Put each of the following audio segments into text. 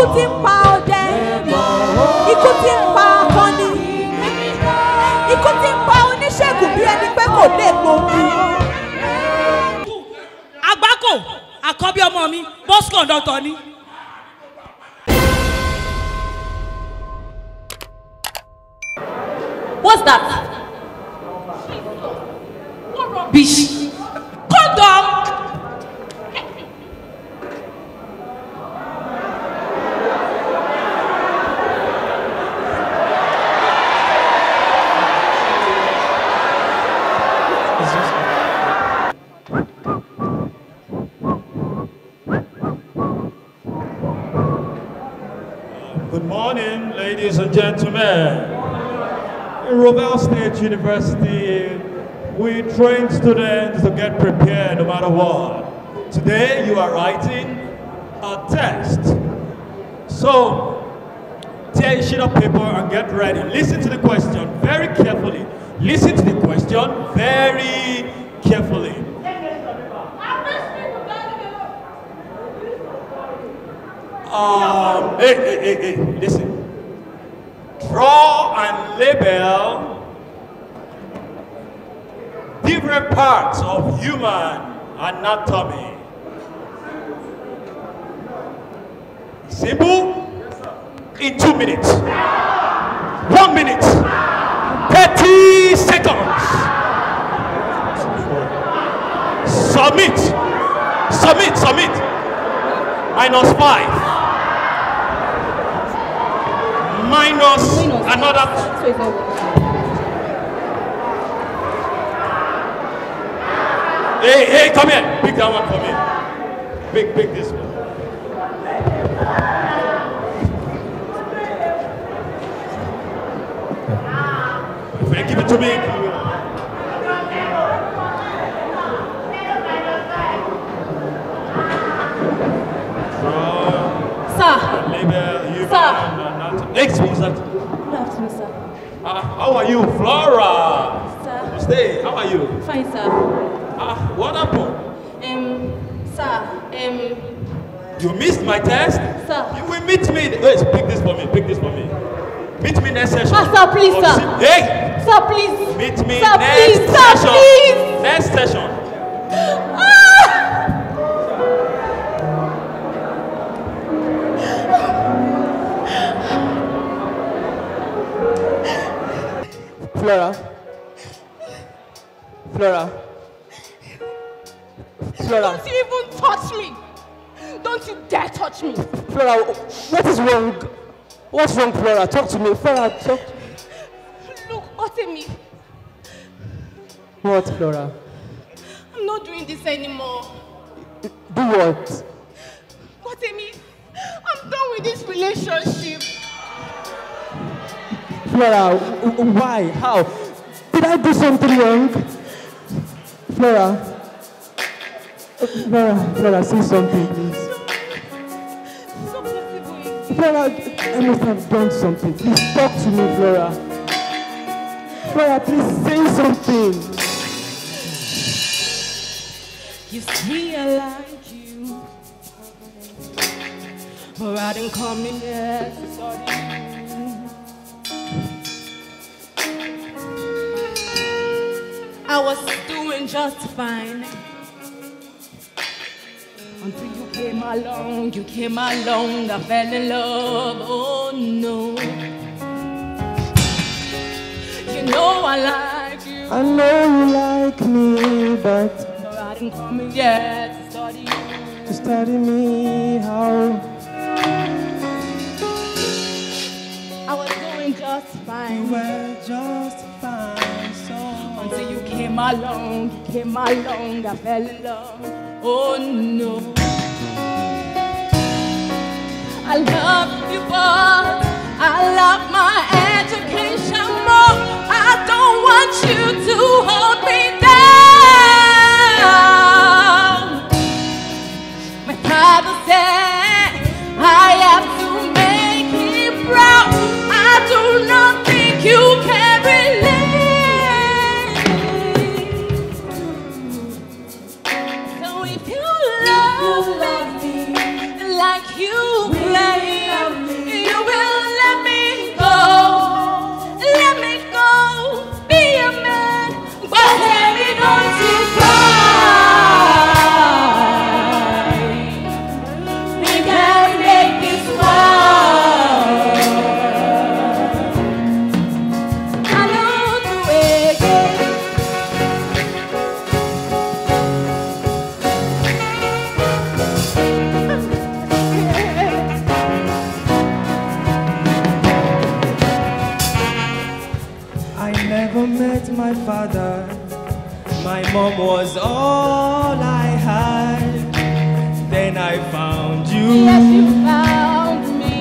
tí ń pa ọdẹ. Ikú tí ń pa akọni. Ikú tí ń pa oníṣègùn bí ẹni pé kò lè gbòógì. Àgbákò àkọ́bí ọmọ mi bus conductor ni. What's that? Bish. Condom. Good morning, ladies and gentlemen. In Rovell State University, we train students to get prepared no matter what. Today, you are writing a test. So, tear a sheet of paper and get ready. Listen to the question very carefully. Listen to the question very carefully. Hey, listen. Draw and label different parts of human anatomy. Simple? In 2 minutes. 1 minute. 30 seconds. Submit. Submit, submit. -5. Minus another. Hey, come here. Pick that one for me. Pick this one. Give it to me. Excuse me, Good afternoon, sir. How are you, Flora? Sir. Stay. How are you? Fine, sir. What happened? Sir, You missed my test? Sir. You will meet me. Wait, pick this for me. Pick this for me. Meet me next session. Sir, please, sir. Hey! Sir, please. Meet me sir, next please, session. Sir, please. Next session. Flora. Flora. Flora. Don't you even touch me. Don't you dare touch me. Flora, what is wrong? What's wrong, Flora? Talk to me. Flora, talk to me. Look, Otemi. What, Flora? I'm not doing this anymore. Do what? Otemi, I'm done with this relationship. Flora, why? How? Did I do something wrong? Flora. Flora, say something, please. So possible. Flora, I must have done something. Please talk to me, Flora. Flora, please say something. You see, I like you, but I didn't come in here to study you. I was doing just fine until you came along. You came along, I fell in love. Oh no, you know I like you. I know you like me, but I didn't come in here to study you. to study me, how? I was doing just fine. You were just fine, so until you came along, I fell in love. Oh no, I love you, but I love my education more. I don't want you to hold me down. My father said I have to make him proud. I do not think you can relate. So if you love me like you play, Freedom was all I had. Then I found you. Yes, you found me.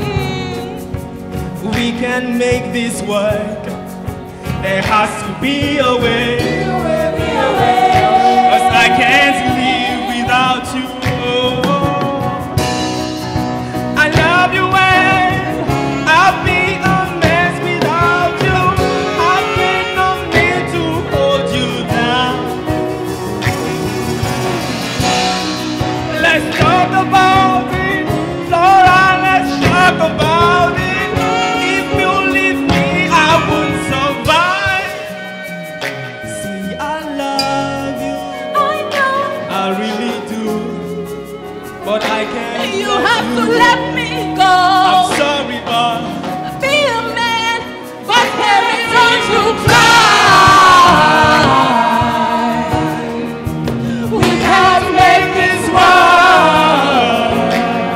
We can make this work. There has to be a way. 'Cause I can't live without you. I love you and I'll be a mess without you. I've been no need to hold you down. Let's talk about it, Laura. Let's talk about it. If you leave me, I won't survive. See, I love you. I know. I really do. But I can't. You have to let me go. I'm sorry, but Be a man, but parents don't you cry. We can't make this work.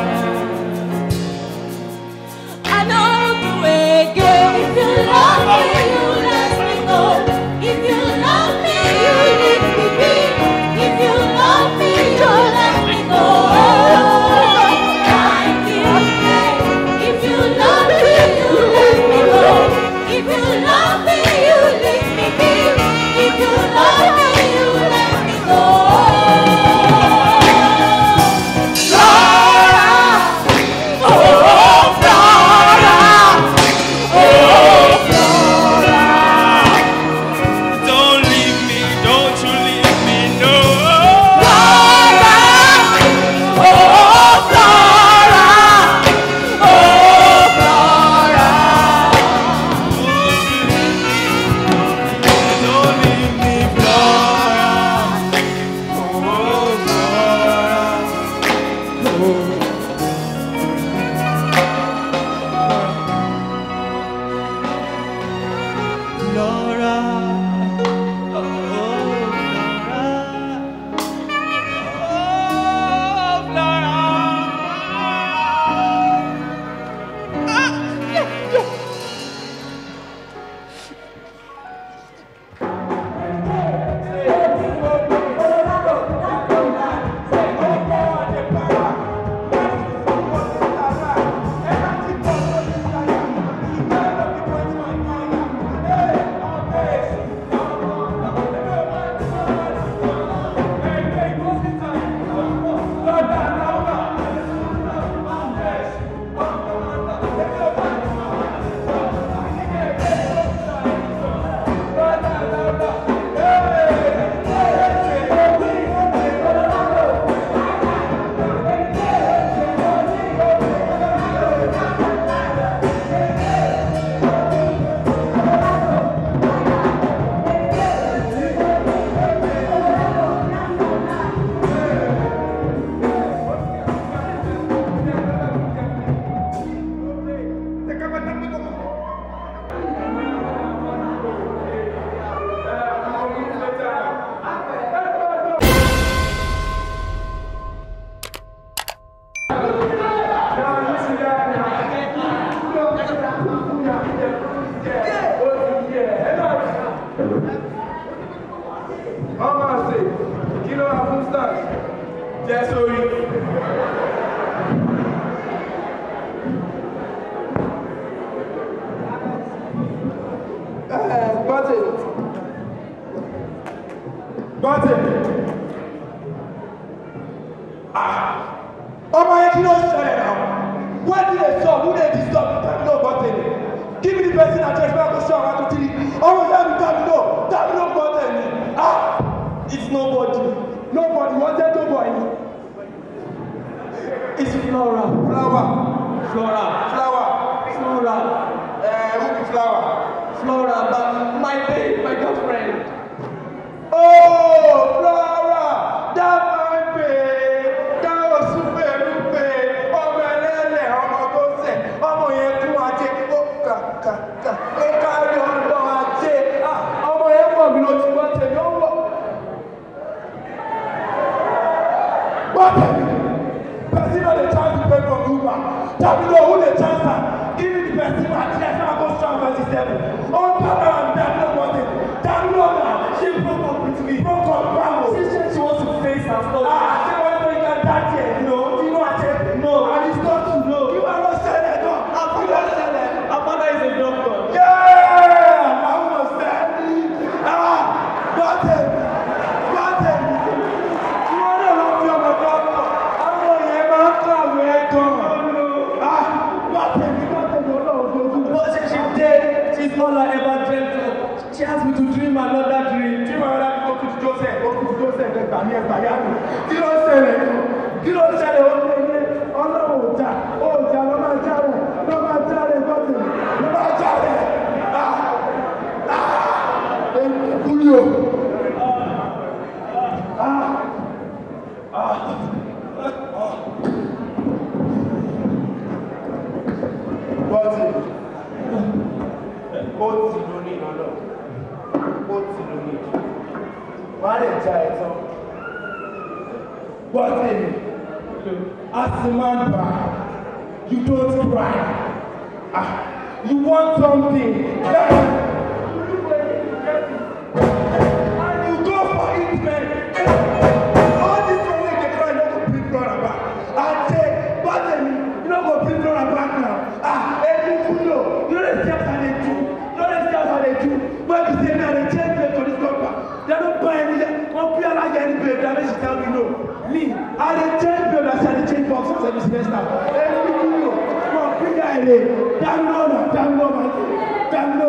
I know the way it goes. If you love me, you let me go. If you love me, you leave me be. If you love me, you let me go. If you love me, you let me go. If you love me, you leave me be. If you love me, you let me go. Flora, oh Flora, oh Flora. don't leave me, don't you leave me, no. Flora, oh Flora, oh Flora. Don't leave me, Flora. Oh, Flora. Flora. Oh, Flora. Oh, Flora. Yes, sorry. Button. Oh my God, you know what's now? Where did they stop? Who they disturb? No button. Give me the person address where I go show 1, 2, 3. Oh my God, that no button. It's nobody. Nobody. What that nobody? It's Flora. Flower. Flora. Flower. Flora. Who be Flower? Flora, but my babe, my girlfriend. Oh, Flora. That my babe. That was super babe. Oh, my lele. Oh, my God. Oh, my yet to ache. Oh, ka. Oh, carry on, don't ache. Oh, my yet to ache. What? Person on the chance to pay for Uber. Tell me who the chance are. Give me the person address. I go strong 27. Oh, Papa, and that no money. That no now. She broke up with me. Broke up. and stuff. Ah, ṣé wọ́n tó ìka dájì ẹ̀? No, Tino àti no, Aristotle no. Kí wọ́n lọ ṣẹlẹ̀ náà? Our father is a doctor. Yeah! Àwọn ọ̀sẹ̀ gbọ́dẹ̀ kí wọ́n náà lọ fi ọmọ dọ́kọ̀. Àwọn yẹn máa ń kàwé gan-an. Gbọ́dẹ̀ ọlọ́run dojú. But she did. She's all I ever dreamt of. She asked me to dream another dream. Tí màá rà kó kùtù Joseph ẹgbà ní ẹgbà yá mi. Kí ló ń ṣẹlẹ̀? Ó ń lé ọlọ́run ọjà ló máa jáde gbọ́dẹ̀ ló máa jáde. Kúlíò. Bọ́tì ló ní ìrànlọ́. Bọ́tì ló ní ìjọ. Wọ́n á lè já ẹ̀tọ́. Bọ́tì as a man back, you don't cry. You want something. And you go for it, man. All this money they cry, you no go bring brother back. And say, Bọ́tì, you no go bring brother back now. Every fundo, you know the steps I dey do. When we say now they change them for this company, they don't buy anything. One player like any babe, that makes you tell me no. Me, I dey change babe, I say I dey change boxes every semester. Every video, one player I dey. Damn no, man. Damn no.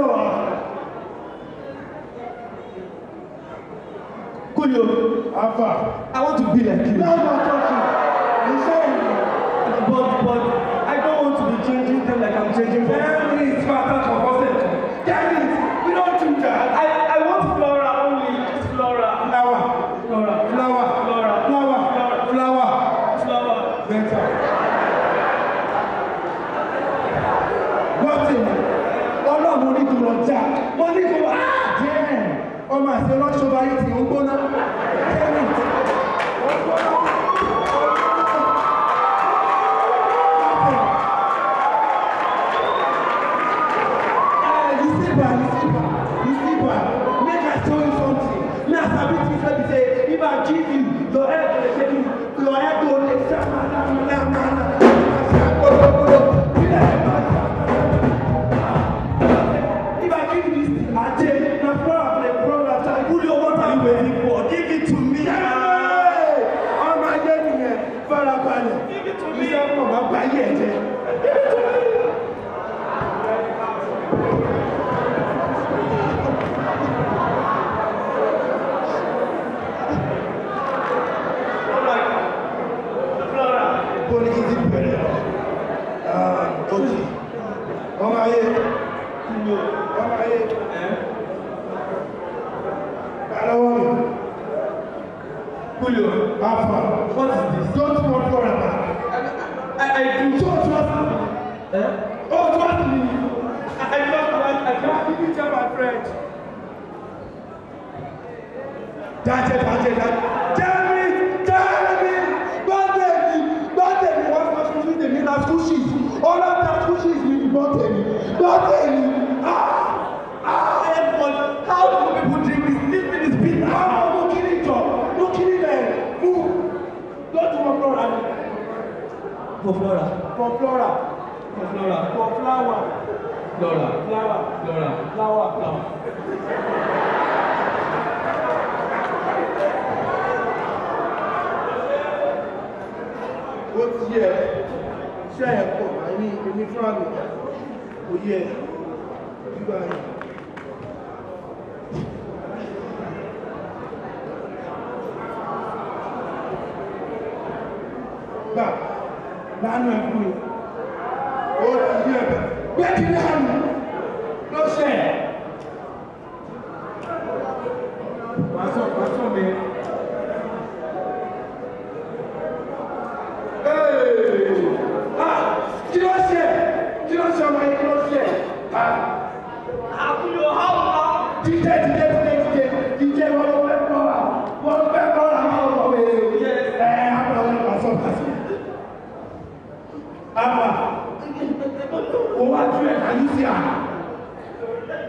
Coolio, Alpha, I want to be like you. No, talking. You say, But I don't want to be changing them like I'm changing them. it's matter for person. Damn it, we don't do that. I want Flora only. Just Flora. Flower. Better. Bọ́tì, ọlọ́run ní kò lọ jà, wọ́n ní kò jẹ́ ọmọ àti ọlọ́ṣọ́ba yìí tí ó gbóná. You see, make I tell you something. Me as I be thinking, say, if I give you your head, your head go dey If I give you this thing, I take na problem. Who you want to waiting for? Give it to me. Oh my God, farabalẹ̀. Give it to me. Iṣẹ́ fún ọmọ àgbà yẹ̀ jẹ́. Give it to me. Julio, Alpha, what is this? Don't want forever. I do. Don't trust me. Oh, trust me. I can't give you tell my friend. That's it. Tell me. Bọ́tẹ̀ni, wọ́n fọ́ fún mi tèmi na school sheet. All of that school sheet will be bọ́tẹ̀ni. How do people drink this? This thing is bitter. No killing them. Move. Go to Flora. For Flora. Ó ti yẹ ṣe ẹ̀kọ́ àìní èmi fún àmì kò yẹ ìgbà yìí. Gbà lánàá ẹ̀kú yìí. Ó ti yẹ gbẹ́kì lánàá ló ṣe. Pàṣọ mi. Kí ló ṣe ọmọ yìí kí ló ṣe? Àbúrò how long? Dídé wọ́n fẹ́ kọ́ra máa ń wọ̀ wẹ̀. Àbúrò wọn pàṣọ. Àbà, ó wá ju ẹ̀ kàlí sí à.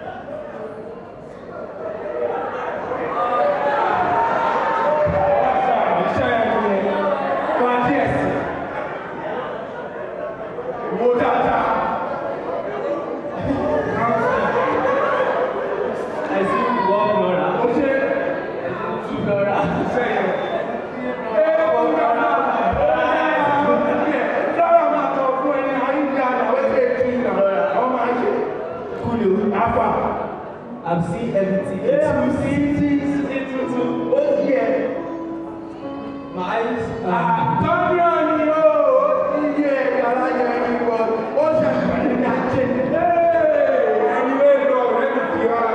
nice. Tony on you. Yeah, you was. What's happening? Hey, anyway, bro, let me see you.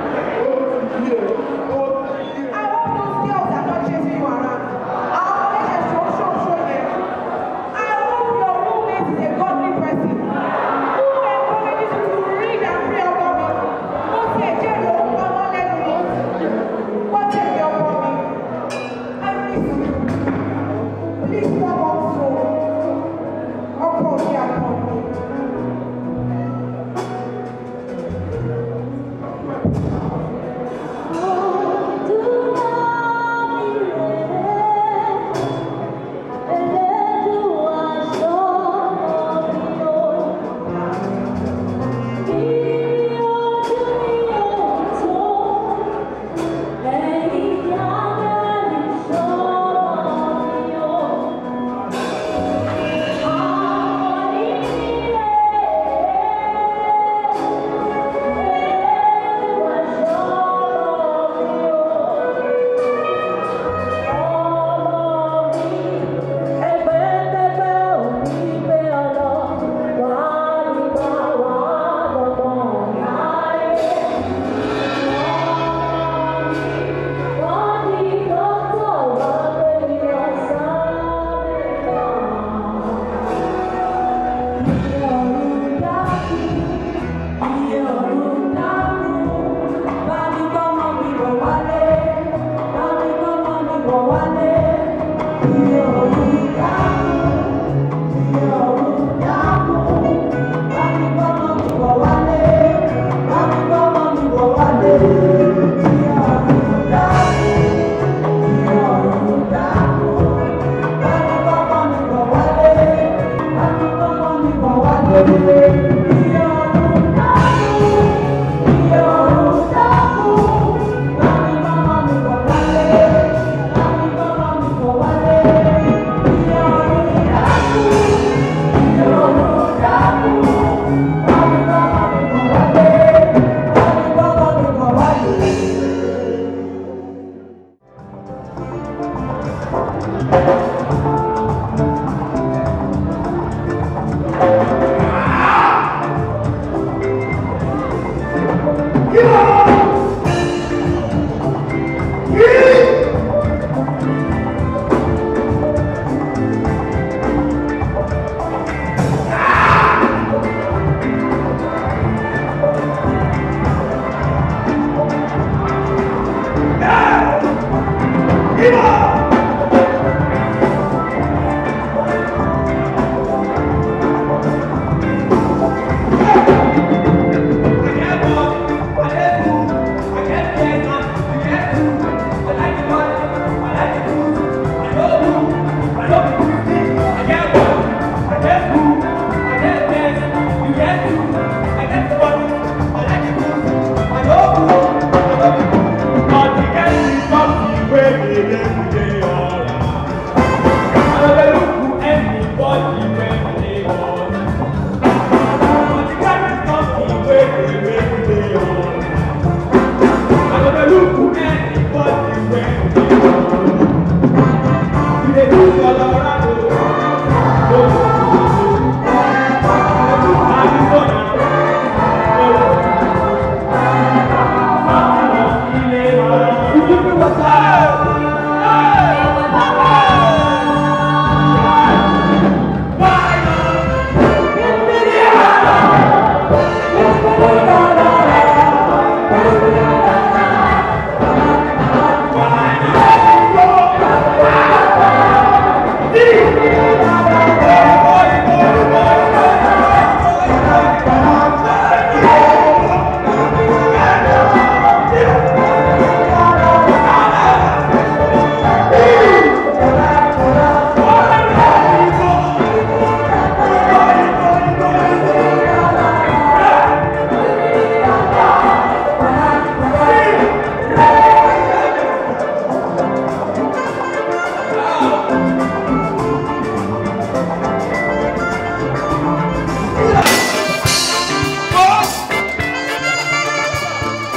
I hope those girls are not chasing you around. Our relationship show them. I hope your roommate is a godly person who encourages you to read and pray about me. What's your journey? What's your journey? I miss you. Please come also. Upon me, upon me.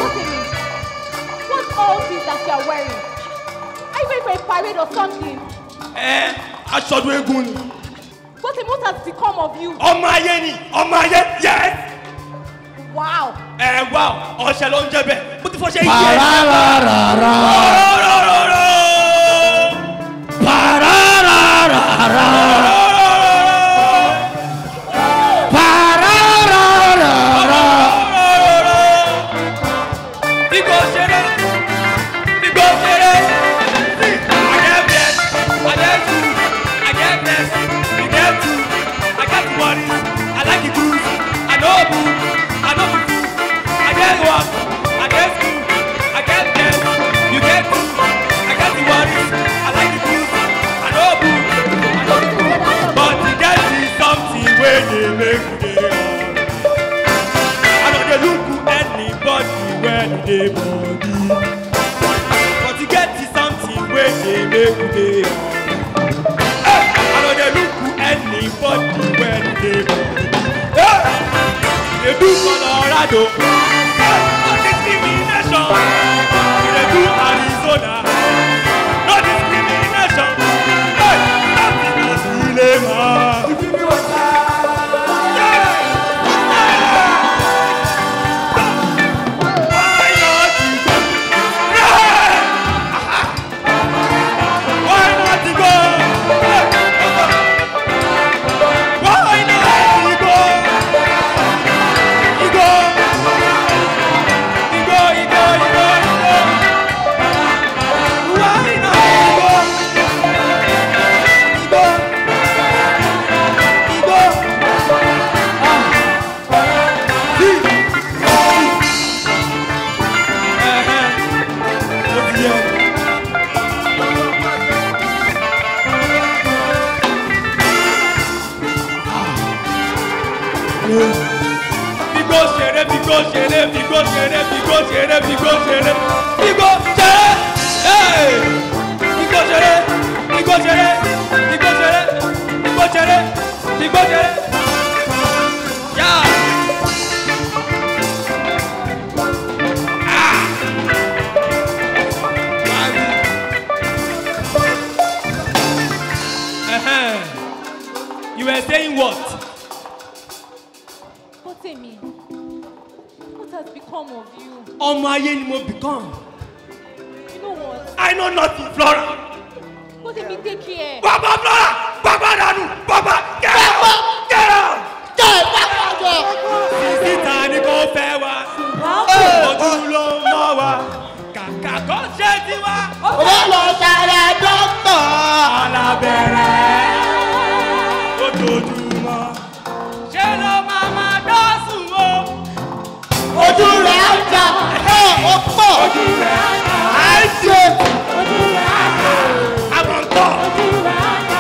parade or something. Aṣọ́dún eégún ni. But what has become of you? Ọmọ ayé ni, ọmọ ayé, yes. Wow. Wow, ọ̀ṣẹ̀ ló ń jẹ bẹ́ẹ̀. Mo ti fọ́ ṣe yé. Parararara. Parararara. Parararara. Figo ṣeré. Figo ṣeré. I get blessed. I get food. I get blessed. You get food. I get money. I like the cruise. I know boo. I know the food. I get work. I get school. I get blessed. You get food. I get the money. I like the cruise. I know boo. I know the food. But you get see something when they make it I don't look anybody when they body. But you get see something when they make it I don't look anybody when they body. They do Colorado. No discrimination. They do Arizona. No discrimination. Nothing is really hard. You were saying what? What do you mean? What has become of you? Ọmọ ayé ni mo become. You know what? I know nothing, Flora. What do you mean take care? Baba Flora! Baba Danu! Baba! Get out! Get out! Sísítà ni kò fẹ́ wa. Ojú ló mọ́ wa. Kàkà kó ṣe tiwa. Ó lọ sára dọ́kítọ̀. Alábẹ̀rẹ̀. Ojoojúmọ́. Ṣé ló máa dọ́sùn o? Ojú rẹ̀ á jà. Ó pọ̀. Ojú rẹ̀ á jà. Àìsè. Ojú rẹ̀ á jà. Àbọ̀ntọ̀. Ojú rẹ̀ á jà.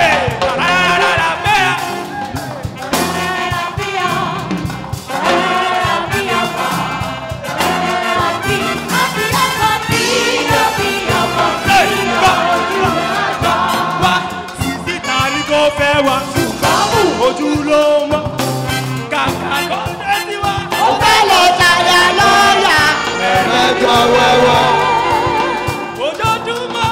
Ojú ló mọ́, kàkà kó ṣe tiwa. Ó fẹ́ lọ sára lọ́yà. Ẹ̀mẹ́jọ wẹ́wẹ́. Ojoojúmọ́,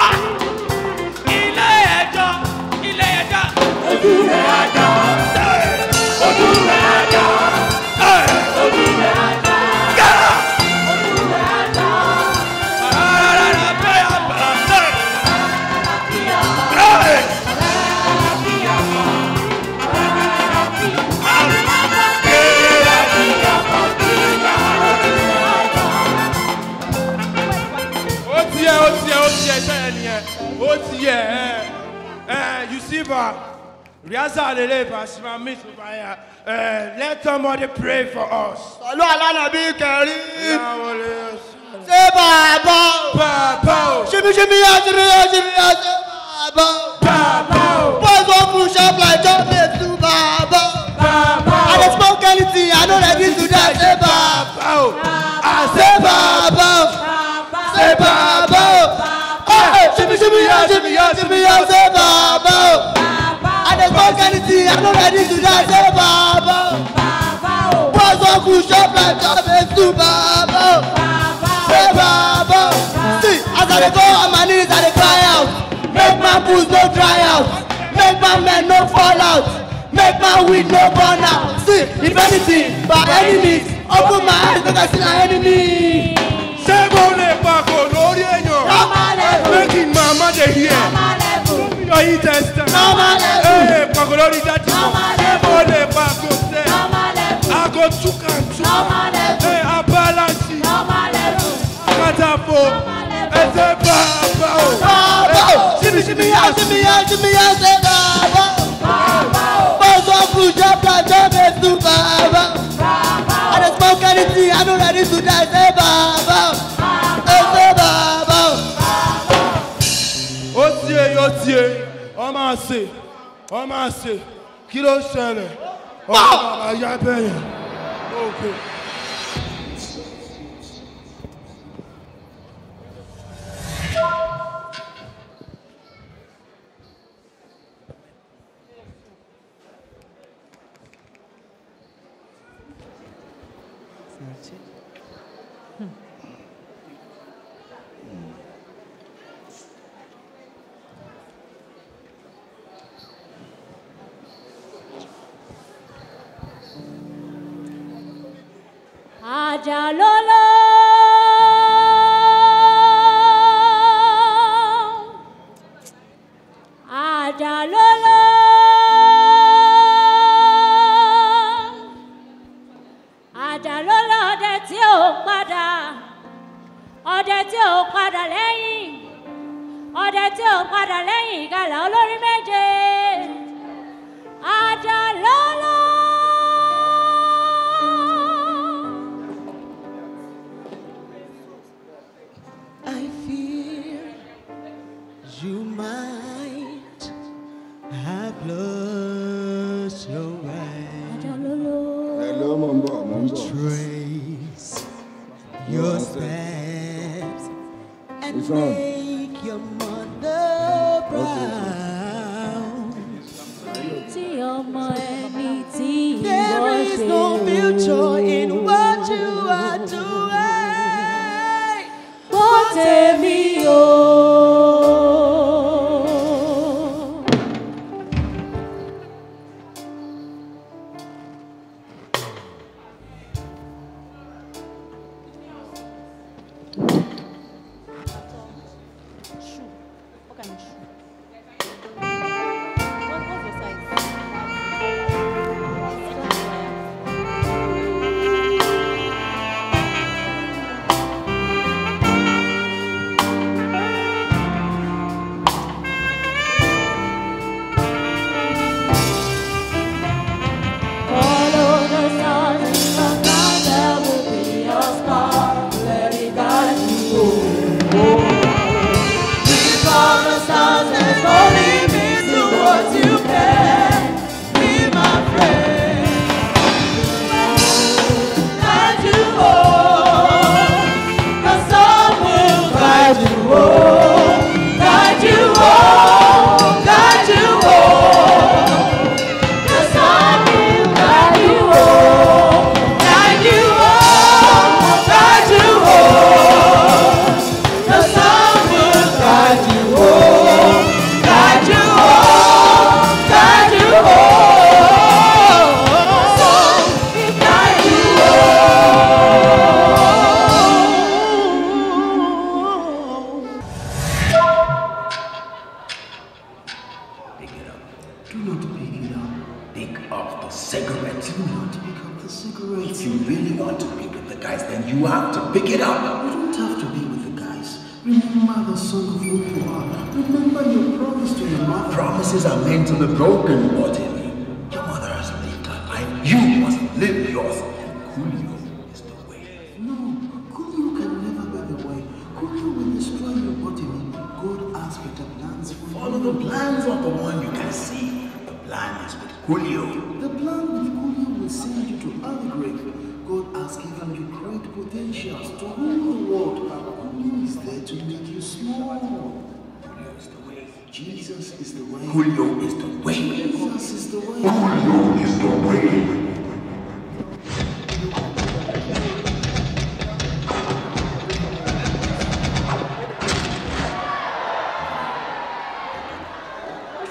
ilé ẹjọ́. Ojú rẹ̀ á jà. Ojú rẹ̀ á jà. Ojú rẹ̀ á jà. Ojú rẹ̀ á jà. You see, let somebody pray for us. Olú alánàbí kẹrin. Ṣé bàbá o? Bàbá o. Ṣíbíṣíbí yá ṣíbí yá ṣíbí yá ṣé bàbá o? Bàbá o. Boys wan push up like John Mason bàbá o? Bàbá o. I dey smoke anything, I no ready to die. Ṣé bàbá o? Ṣé bàbá o? Ṣé bàbá o? Ṣíbíṣíbí yá ṣíbí yá ṣíbí yá ṣé bàbá o? I dey smoke anything, I no ready to die. Ṣé bàbá o? Boys wan push up like John Mason bàbá o? Ṣé bàbá o? See, as I dey go on my knees, I dey cry out. Make my my boots no dry out. Make my men no fall out. Make my weed no burn out. See, if anything, by enemies, open my eyes because I see my enemy. Say go le pako lórí èèyàn. Making mama dey hear. Your heat tester. Hey, pako lórí daddy. Say go le pako say. I go took and took. Hey, I balance it. Katapo. Say baba. Shimmy, shimmy, out, shimmy, out, shimmy, out, say baba. Boss of food, job, job, it's too baba. I don't smoke anything, I don't ready to die, say baba. Say baba. Otie, ọmọ àṣẹ, kí ló ṣẹlẹ̀? Bàbá yá bẹ́yẹn. Okay. Ajalolo, Ajalolo, Ajalolo, ọdẹ tí ò padà lẹ́yìn, ọdẹ tí ò padà lẹ́yìn ìgalà olórí méje. Ajalolo. I fear you might have lost your way. Hello, Mambo. Trace your steps and make your mother proud. There is no future in what you are doing. Tèmi o.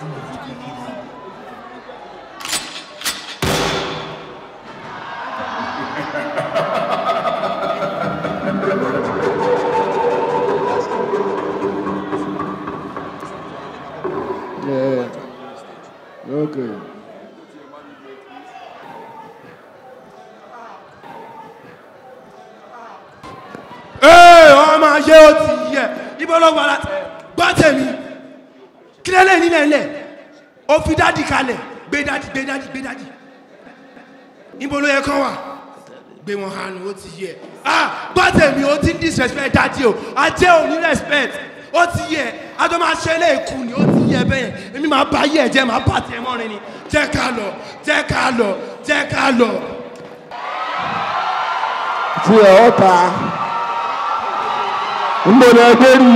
Yeah. Okay. Ọmọ ayé ó ti yẹ ibo ló wà láti gbọ́ tèmi kí lélẹ̀ nílẹ̀ ńlẹ̀ ó fi dádì kalẹ̀ gbé dádì ibo ló yẹ kán wà gbé wọn hànú ó ti yẹ gbọ́ tèmi ó ti ń disrespect dádì o ajé ò ní respect ó ti yẹ àjọ máa ṣe ilé ìkù ni ó ti yẹ bẹ́ẹ̀ èmi máa bá yẹ jẹ́ máa bá tiẹ̀ mọ́rin ni jẹ́ ká lọ tí ẹ̀ ọ́ ta ń bọ̀ ní ẹgbẹ́ rí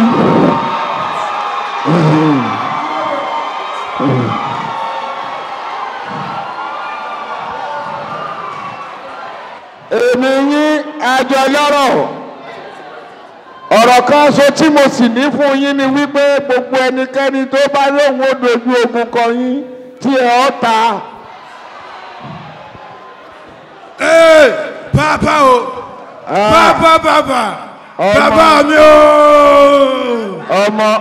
èmi yín àjọ lọ́rọ̀ ọ̀rọ̀ kan ṣo tí mo sì ní fún yín ni wípé gbogbo ẹnikẹ́ni tó bá lóun ó dojú ogun kọ yín tí ẹ̀ ọ́ ta. Bàbá o bàbá mi o. ọmọ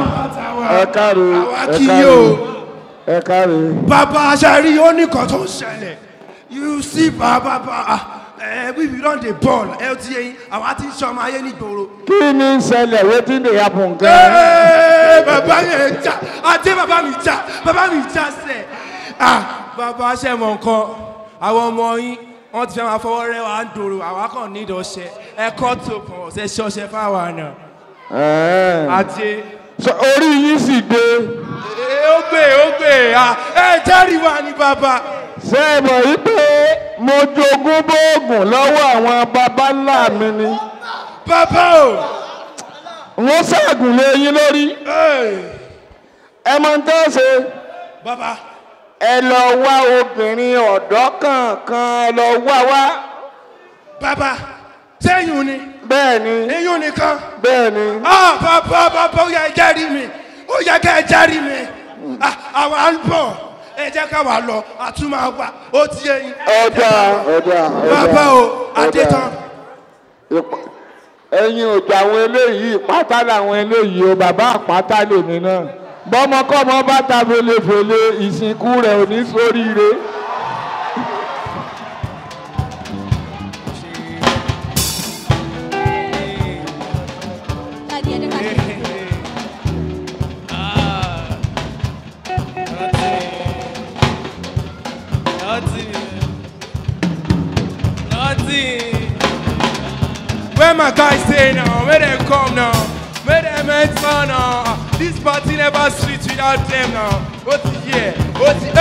ẹ káre. Bàbá aṣáárí ó ní kan tó ń ṣẹlẹ̀ you see bàbá we don dey ball ẹ ti yẹn àwa ti ń ṣọmọ ayé nígboro. kí ni ń ṣẹlẹ̀ wetin dey happen gan. bàbá yẹn já àti bàbá mi já sẹ̀ bàbá ṣe mọ̀ nǹkan àwọn ọmọ yín wọ́n ti fẹ́ máa fọwọ́ rẹ́ wa ń dòrò àwa kàn ní ìdọ̀ṣẹ́ ẹ̀kọ́ tó pọ̀ ọ̀sẹ̀ ṣọṣẹ́ fáwa náà. àti. orí yín sì dé. ó gbé ẹ jẹ́rìí wa ní bàbá. ṣé ẹ mọ̀ wípé mo jogún bóògùn lọ́wọ́ àwọn baba ńlá mi ni. bàbá o. wọ́n ṣàgùn lé yín lórí. ẹ mọ̀ ń tẹ́ ṣe. bàbá. ẹ lọ wá obìnrin ọ̀dọ́ kankan ẹ lọ wá. bàbá sẹ́yìn ni. bẹ́ẹ̀ni. eyín nìkan. bẹ́ẹ̀ni. bàbá ó yẹ jẹ́rìí mi ó yẹ kẹ́ ẹ jẹ́rìí mi àwa ń bọ̀ ẹ jẹ́ ká wà lọ àtúmọ̀ àwa ó ti yẹ yín. ọ̀dà. bàbá o adé tán. ẹ̀yin òjò àwọn eléyìí ìpátá làwọn eléyìí o bàbá àpáta lèmi náà. bọ́mọkọ́mọ bá ta fèlèfèlè ìsìnkú rẹ̀ ò ní sóríire. Where my guys stay now? Where they come now? Where them enter now? This party never sweet without them now. What's the year? What's the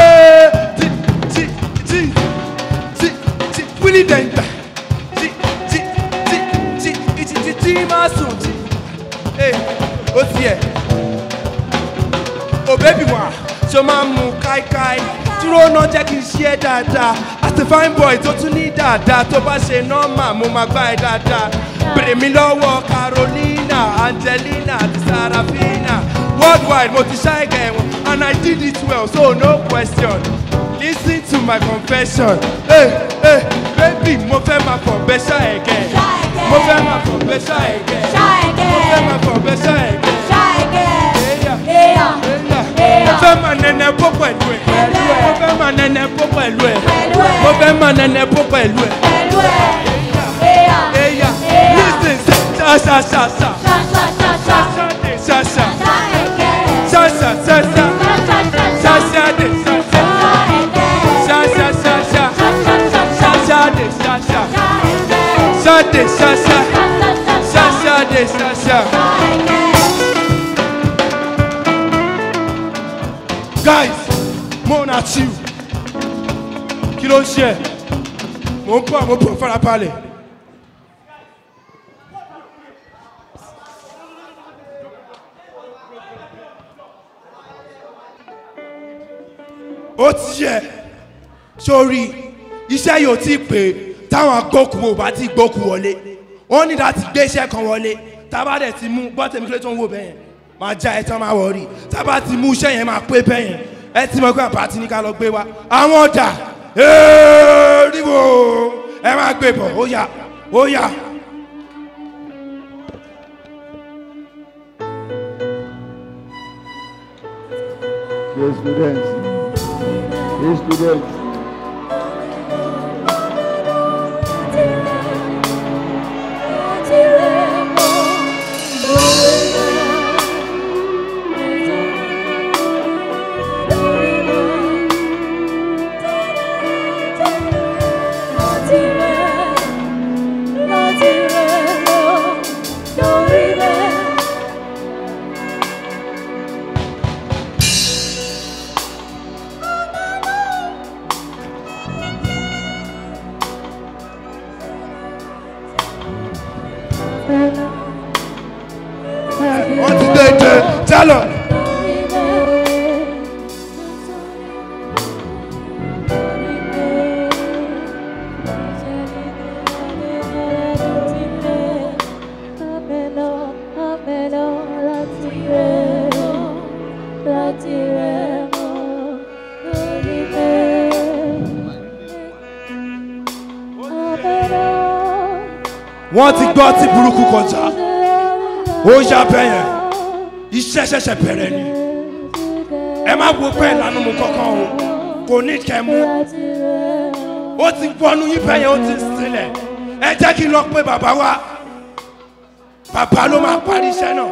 Willie Denta. Hey, what's the year? Oh baby wa, so mamu kai kai. Dúró náà jẹ́ kí n ṣe é dáadáa. As a fine boy tó tún ní dáadáa tó bá ṣe nọ́ọ̀mà mo máa gbá ẹ dáadáa. Bèrè mi lọ́wọ́ Carolina, Angelina àti Sarafina. Worldwide mo ti ṣáìgẹ̀ wọn and I did it well so no question. Listen to my confession. Hey, baby mo fẹ́ máa fọ̀ bẹ́ ṣáìgẹ̀. Mo fẹ́ máa fọ̀ bẹ́ ṣáìgẹ̀. Mo fẹ́ máa fọ̀ bẹ́ ṣáìgẹ̀. Mo fẹ́ máa nẹnẹ bó pẹ̀lú ẹ̀. Mo fẹ́ máa nẹnẹ bó pẹ̀lú ẹ̀. Mo fẹ́ máa nẹnẹ bó pẹ̀lú ẹ̀. Listen, sa sa sa sa. Sa sa. Sa sa sa sa. Sa sa de sa sa. Sa sa sa sa. Sa sa de sa sa. Sa de sa sa. Sa sa de sa sa. Guys, mo na chill. Kí ló ń ṣe? Mo ń bọ̀ farabalẹ̀. Ó ti yẹ sórí iṣẹ́ yóò ti pè táwọn agbókùn ò bá ti gbókùn wọlé. Wọ́n ní láti gbé iṣẹ́ kan wọlé. Tábà dẹ̀ ti mú bọ́tẹ̀mí kílé tó ń wò bẹ́ẹ̀. máa já ẹ tán máa wọ̀rí tábà ti mú iṣẹ́ yẹn máa pé bẹ́yẹn ẹ ti mọ̀ pé àpáti ní ká lọ gbé wa àwọn ọ̀dà ríbo ẹ máa gbé bọ̀ ó yá ó yá. Yes, students. Yes, students. Tell wọ́n ti gbọ́ tí burúkú kọjá ó yá bẹ́yẹn iṣẹ́ ṣẹ̀ṣẹ̀ bẹ̀rẹ̀ ni ẹ má wo pẹ́ lánàá mu kankan o kò ní kẹ́ mú ó ti gbọ́nú yín bẹ́yẹn ó ti sílẹ̀ ẹ jẹ́ kí n lọ pé bàbá wa bàbá ló máa parí iṣẹ́ náà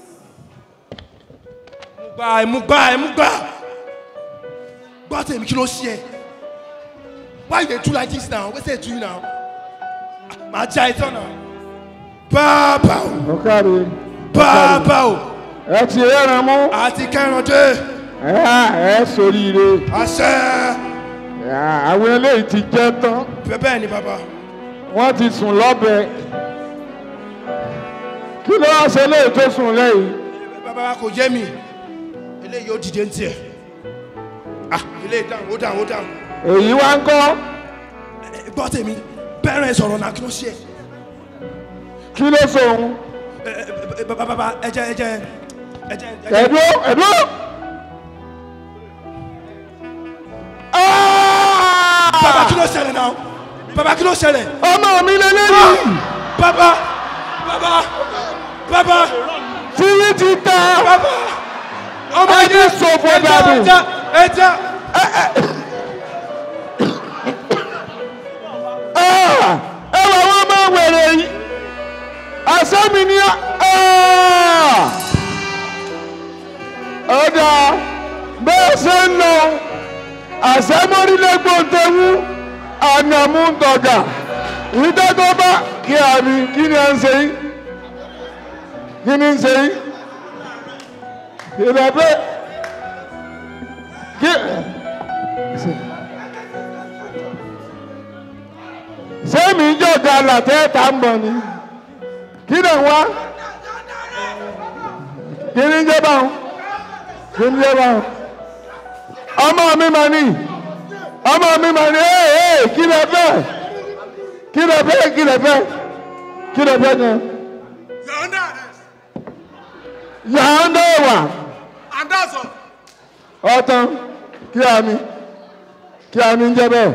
gbọ́ tèmi kí ló ṣe ẹ why you dey do like this now wetin dey do you now máa já ẹ tán náà bàbá o Ọ̀kàrẹ̀. bàbá o Ẹ ti ẹran mú. àti kẹran dé Ẹ ṣoríire. àṣẹ Àwọn eléyìí ti jẹ́ tán. bẹ́ẹ̀ ni bàbá Wọ́n ti sùn lọ́bẹ. Kí ló wá ṣe eléyìí tó sùn lẹ́yìn? bàbá wa kò yé mi eléyìí ó dìde ní tiẹ̀ eléyìí dáhùn ó dáhùn ó dáhùn Èyí wá ń kọ́. gbọ́ tèmi bẹ́ẹ̀rẹ̀ sọ̀rọ̀ náà kí ló ṣe Kí ló sọ òun? bàbá ẹjẹ Ẹ̀dúró. bàbá kí ló ṣẹlẹ̀ náà bàbá kí ló ṣẹlẹ̀ Ọmọ mi lélẹ́yìn. bàbá Tí yín ti ta. bàbá ọmọ Ẹ ti ṣòfò dànù. ẹja Ẹ wà wọ́n máa wẹ̀rẹ̀ yìí. Àṣẹ mi ni ọ̀dà bẹ́ẹ̀ ṣe ń lọ àṣẹ mọ́rílẹ́gbọ̀n tẹ́wú ànàmú tọ̀gà ìdẹ́gbọ́ bá kí àmì kí ni à ń ṣe yìí kí ni ń ṣe yìí ìrẹ̀bẹ́ kí sẹ́mi jọ̀gá làtẹ́ẹ̀ta ń bọ̀ ni kí ni wá kí ni ń jẹ́ báwọn kí ni ń jẹ́ báwọn ọmọ mi mà ní kí lè fẹ́ kí lè fẹ́ yẹn. Yàrá wà. Ọ̀tán kí àmì ń jẹ́ bẹ́ẹ̀.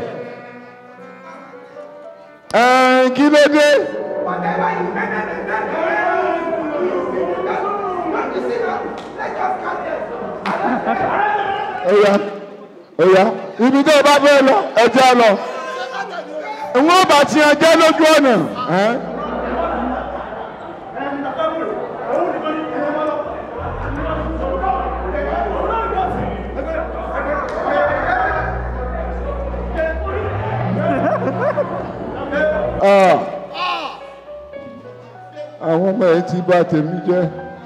Kí ló dé? Oya, ibi tó o bá fẹ́ lọ, ẹ jẹ́ lọ. Wọ́n bá ti ẹ jẹ́ lójú ọ̀nà. Àwọn ọmọ ẹ ti bà tèmi jẹ́.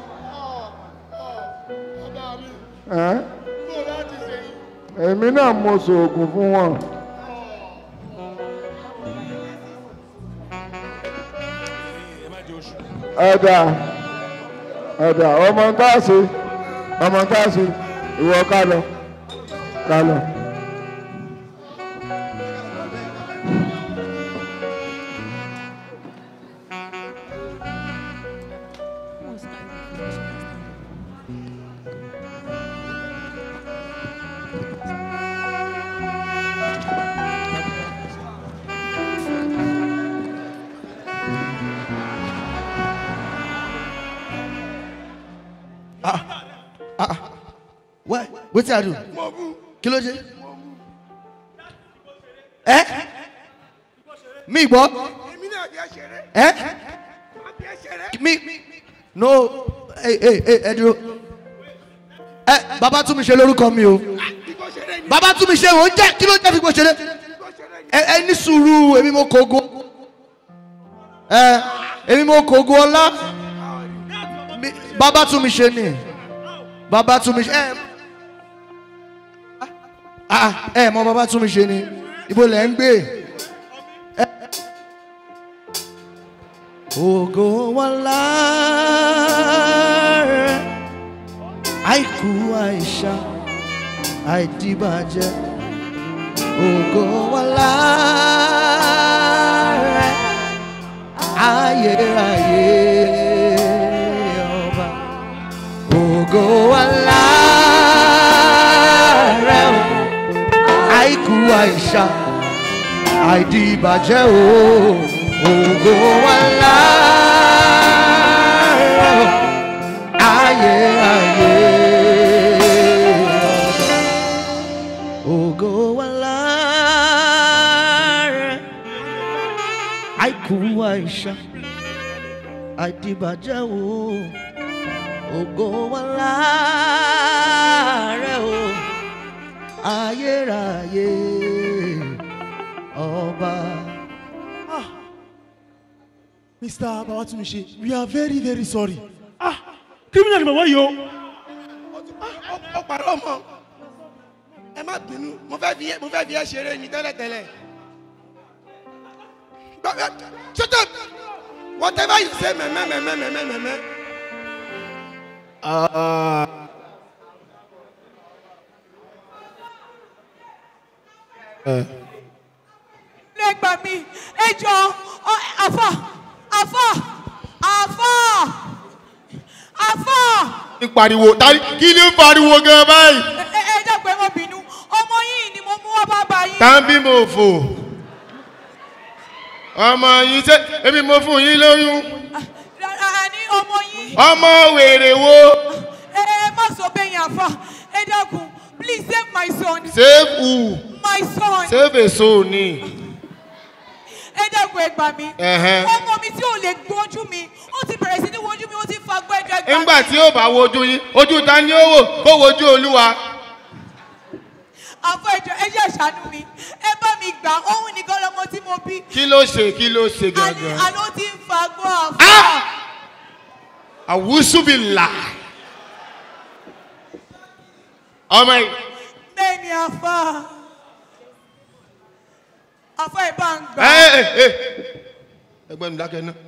Èmi náà mo ṣoògùn fún wọn. Ẹ̀dà ọmọ ń káàsì ìwọ ká lọ. What? Wetin I do? Kí ló ṣe? Mi gbọ́. Mi no ẹ dúró. Bàbá tún mi ṣe lórúkọ mi o. Bàbá tún mi ṣe òun jẹ́ kí ló jẹ́ fi gbọ́ ṣeré? Ẹ ní sùúrù èmi mo kógo. Èmi mo kógo ọlá. Bàbá tún mi ṣe ni. Bàbá tún mi ṣe. Mọ bàbá tún mi ṣe ni. Ibo lẹ ń gbé. Ògo wàlá rẹ̀ àìkú àìṣá àìdíbàjẹ́. Ògo wàlá rẹ̀ ayérayé ọba. Ògo wàlá rẹ̀ àìkú àìṣá àìdíbàjẹ́ o. Ògo wàlá rẹ̀ ayérayé ọba. Ògo wàlá rẹ̀ àìkú àìṣá àìdíbàjẹ́ o. Ògo wàlá rẹ̀ o ayérayé ọba. Mr. Babatunde, we are very, very sorry. Criminal ni bàbá yìí o. Ó parọ́ mọ́. Ẹ má bínú, mo fẹ́ fi ẹ ṣeré ni tẹ́lẹ̀tẹ́lẹ̀. Shut up! Whatever you say, mẹ́mẹ́. Lẹ́gbàá mi, ẹ jọ àfà. Pariwo kí ni ń pariwo gan báyìí. Ẹ dàgbẹ́ mọ́ bínú ọmọ yìí ni mo mú wá bàbá yìí. Tàbí mo fò ọmọ yìí ṣe èmi mo fún yín lóyún. Ní ọmọ yìí. Ọmọ wèrè wo. Ẹ má sọ bẹ́ẹ̀ yẹn àfà. Ẹ dákun, please save my son. Save who? My son. Save a soul ni. Ẹ dákun ẹ gbà mí. Ọmọ mi tí ò lè gbójú mi ó ti bẹ̀rẹ̀ sí ní wojú mi ó ti fa gbọ́ ẹjọ́ ẹgbàá. Nígbà tí ó bá wojú yín ojú ta ni ó wò kó wojú Olúwa. Àfọ ẹjọ́ ẹ jẹ́ ṣàánú mi ẹ bá mi gbà òun nìkan lọmọ tí mo bí. Kí ló ṣe gangan. Àná ti ń fa gbọ́ àfọ. Àwùsùbìlà. Ọmọ yìí. Bẹ́ẹ̀ni àfọ. Àfọ ìbá ń gbà. Ẹgbẹ́ mi dákẹ́ náà.